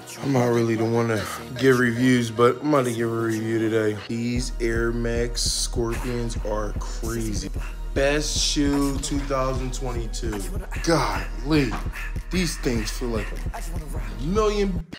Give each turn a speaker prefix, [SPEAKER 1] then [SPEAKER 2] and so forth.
[SPEAKER 1] I'm not really the one to give reviews, but I'm about to give a review today. These AirMax Scorpions are crazy. Best shoe 2022. Golly, these things feel like a million